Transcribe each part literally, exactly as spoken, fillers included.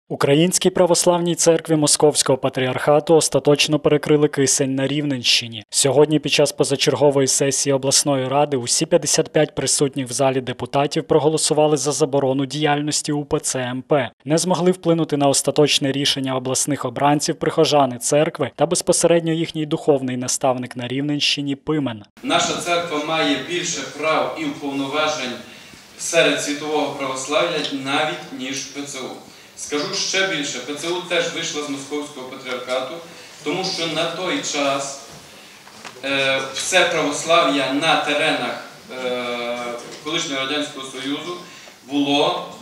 Українській православній церкві Московського патріархату остаточно перекрили кисень на Рівненщині. Сьогодні під час позачергової сесії обласної ради усі п'ятдесят п'ять присутніх в залі депутатів проголосували за заборону діяльності УПЦ МП. Не змогли вплинути на остаточне рішення обласних обранців прихожани церкви та безпосередньо їхній духовний наставник на Рівненщині Пимен. Наша церква має більше прав і уповноважень серед світового православ'я навіть ніж ПЦУ. Скажу ще більше, ПЦУ теж вийшла з Московського патріархату, тому що на той час е, все православ'я на теренах е, колишнього Радянського Союзу було у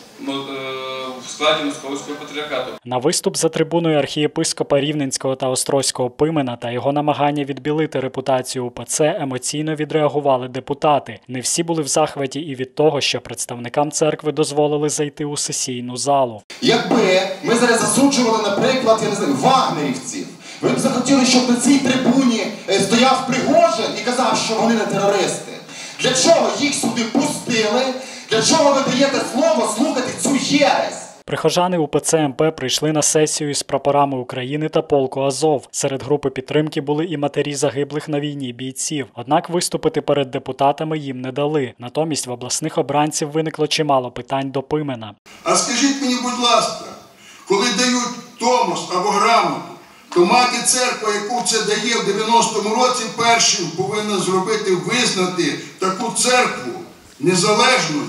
в складі Московського патріархату. На виступ за трибуною архієпископа Рівненського та Острозького Пимена та його намагання відбілити репутацію УПЦ емоційно відреагували депутати. Не всі були в захваті і від того, що представникам церкви дозволили зайти у сесійну залу. Якби ми зараз засуджували, наприклад, я не знаю, вагнерівців, ви б захотіли, щоб на цій трибуні стояв Пригожин і казав, що вони не терористи. Для чого їх сюди пустили? Для чого ви даєте слово слухати цю єресь? Прихожани УПЦ МП прийшли на сесію із прапорами України та полку Азов. Серед групи підтримки були і матері загиблих на війні бійців. Однак виступити перед депутатами їм не дали. Натомість в обласних обранців виникло чимало питань до Пимена. А скажіть мені, будь ласка, коли дають томос або грамоту, то мати церква, яку це дає в дев'яностому році, першим повинна зробити, визнати таку церкву незалежною.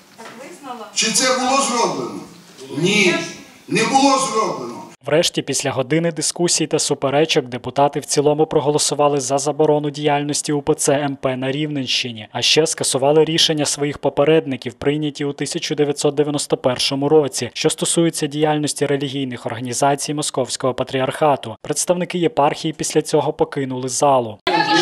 Чи це було зроблено? Ні, не було зроблено. Врешті, після години дискусій та суперечок, депутати в цілому проголосували за заборону діяльності УПЦ МП на Рівненщині, а ще скасували рішення своїх попередників, прийняті у тисяча дев'ятсот дев'яносто першому році, що стосуються діяльності релігійних організацій Московського патріархату. Представники єпархії після цього покинули залу.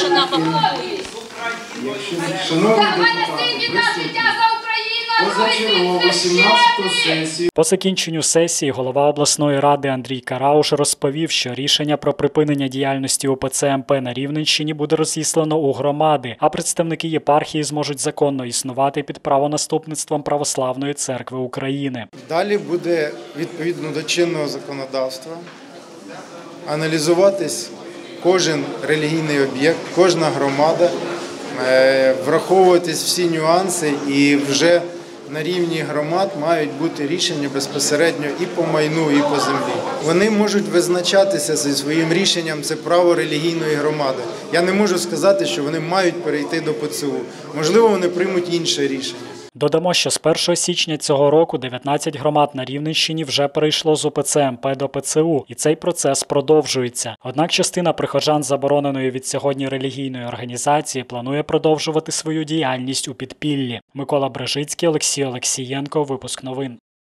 По закінченню сесії голова обласної ради Андрій Карауш розповів, що рішення про припинення діяльності УПЦ МП на Рівненщині буде розіслано у громади, а представники єпархії зможуть законно існувати під правонаступництвом Православної церкви України. Далі буде, відповідно до чинного законодавства, аналізуватись кожен релігійний об'єкт, кожна громада, враховуватись всі нюанси, і вже на рівні громад мають бути рішення безпосередньо і по майну, і по землі. Вони можуть визначатися зі своїм рішенням, це право релігійної громади. Я не можу сказати, що вони мають перейти до ПЦУ. Можливо, вони приймуть інше рішення. Додамо, що з першого січня цього року дев'ятнадцять громад на Рівненщині вже перейшло з УПЦ МП до ПЦУ, і цей процес продовжується. Однак частина прихожан забороненої від сьогодні релігійної організації планує продовжувати свою діяльність у підпіллі. Микола Брежицький, Олексій Олексієнко, випуск новин.